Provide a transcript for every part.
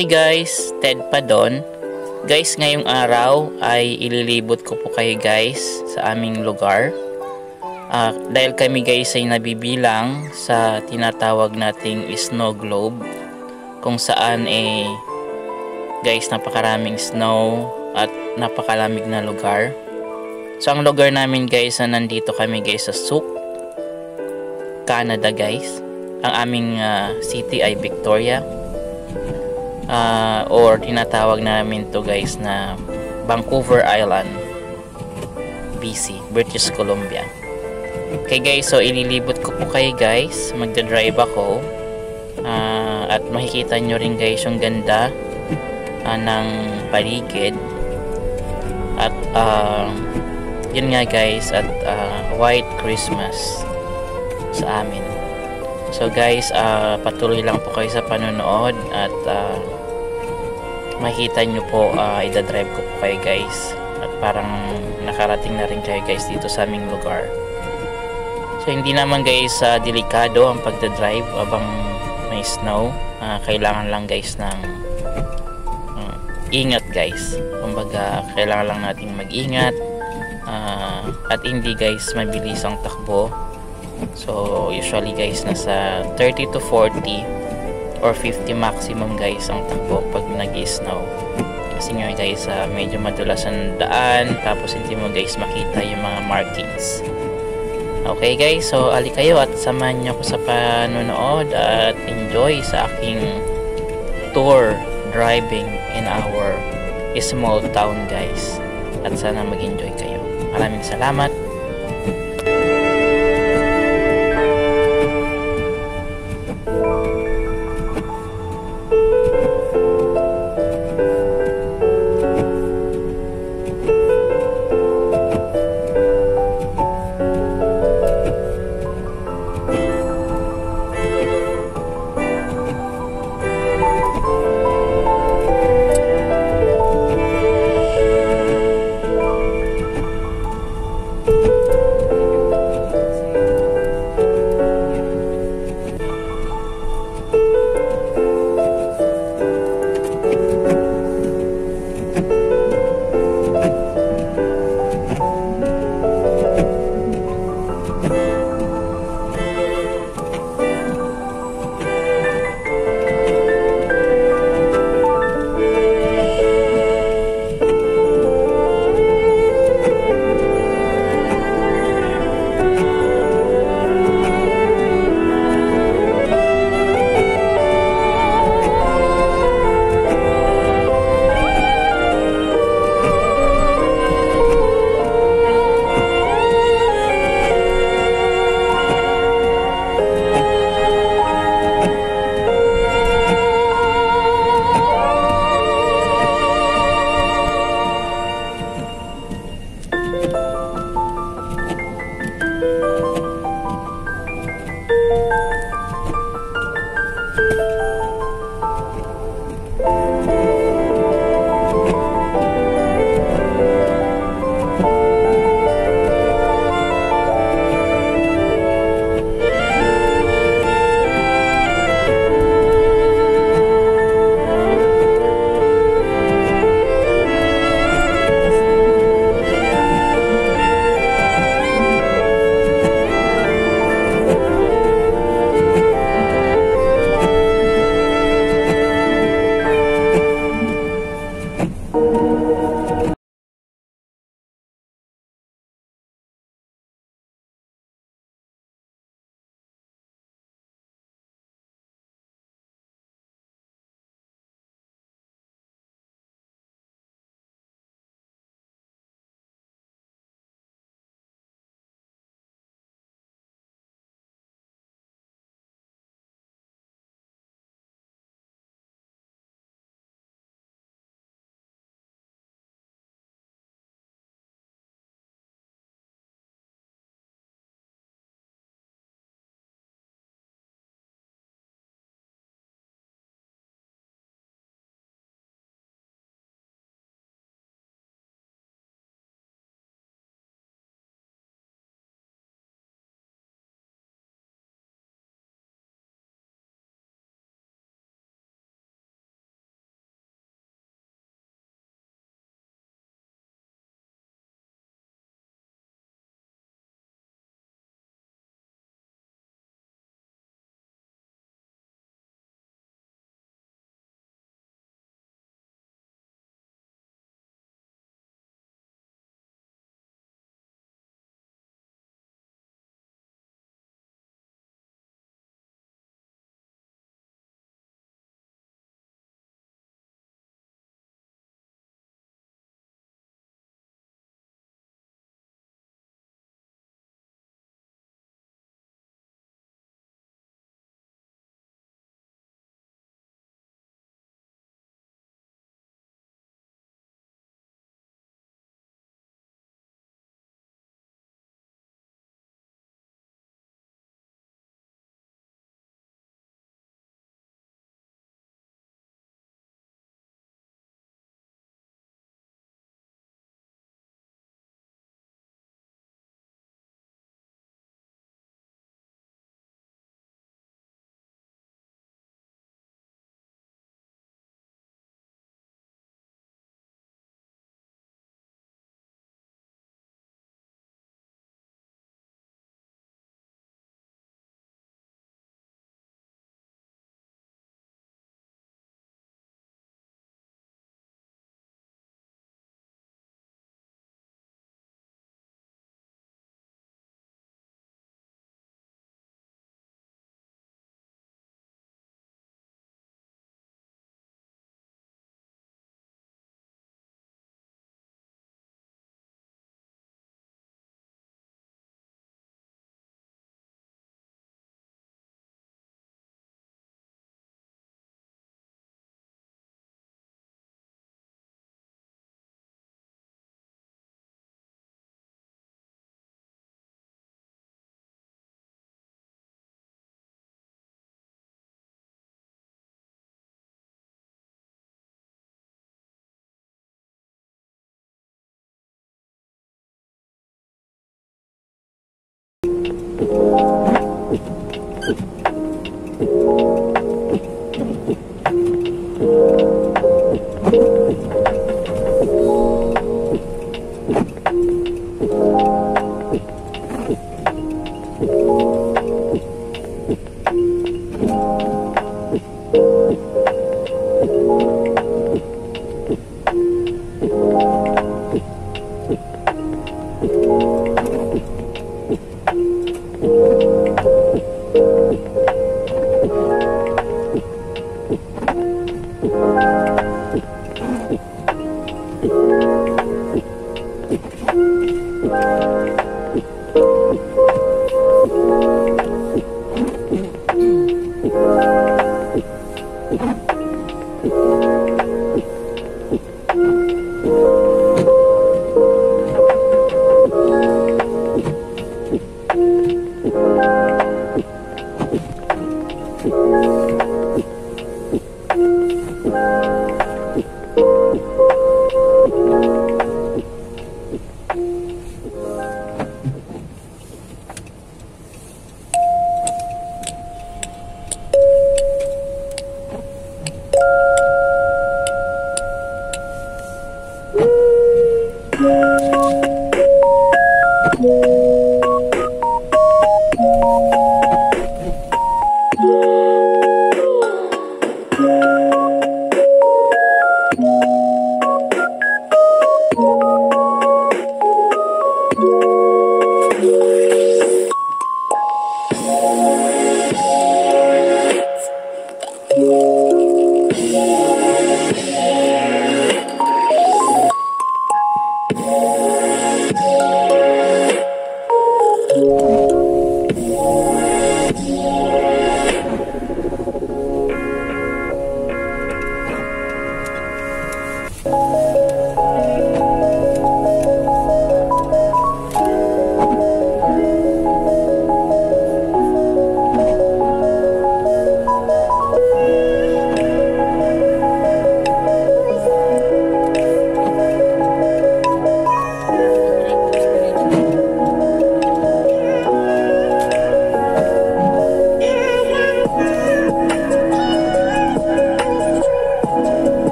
Hi guys, Ted Padon. Guys, ngayong araw ay ililibot ko po kayo guys sa aming lugar. Dahil kami guys ay nabibilang sa tinatawag nating snow globe, kung saan guys napakaraming snow at napakalamig na lugar. So ang lugar namin guys, nandito kami guys sa Souk, Canada guys. Ang aming city ay Victoria, or tinatawag namin to guys na Vancouver Island, BC, British Columbia. Okay guys, so ililibot ko po kayo guys, magdadrive ako, at makikita nyo rin guys yung ganda ng paligid. At yun nga guys, at White Christmas sa amin. So guys, patuloy lang po kayo sa panonood at makikita nyo po, idadrive ko po kayo guys, at parang nakarating na rin kayo guys dito sa aming lugar. So hindi naman guys delikado ang pagdadrive habang may snow. Kailangan lang guys ng ingat guys. Kumbaga kailangan lang nating mag-ingat, at hindi guys mabilis ang takbo. So usually guys nasa 30 to 40 or 50 maximum guys ang takbo pag nag-snow. Kasi nga guys, medyo madulas ang daan, tapos hindi mo guys makita yung mga markings. Okay guys, so ali kayo at samahan niyo ako sa panonood at enjoy sa aking tour driving in our small town guys. At sana mag-enjoy kayo. Maraming salamat.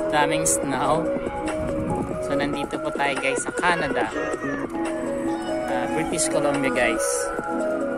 Daming snow. So nandito po tayo guys sa Canada, British Columbia guys.